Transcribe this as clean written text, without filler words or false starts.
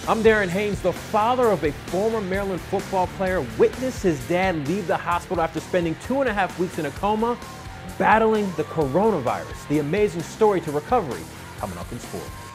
I'm Darren Haynes. The father of a former Maryland football player witnessed his dad leave the hospital after spending 2.5 weeks in a coma, battling the coronavirus. The amazing story to recovery coming up in sports.